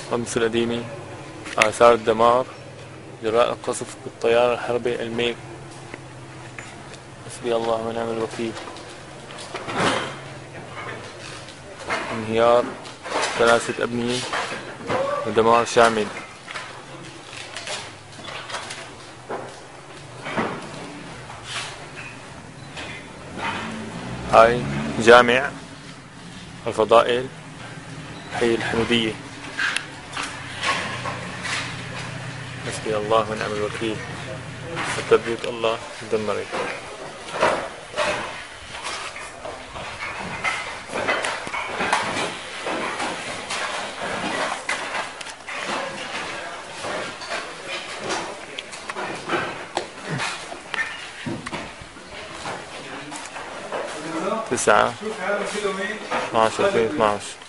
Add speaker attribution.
Speaker 1: مصر القديمة، آثار الدمار جراء القصف بالطيار الحربي الميج. حسبي الله ونعم الوكيل. انهيار 3 أبنية ودمار شامل. هاي جامع الفضائل حي الحمدية. حسبي الله ونعم الوكيل. حتى بيوت الله دمرت. تسعة 12/2012.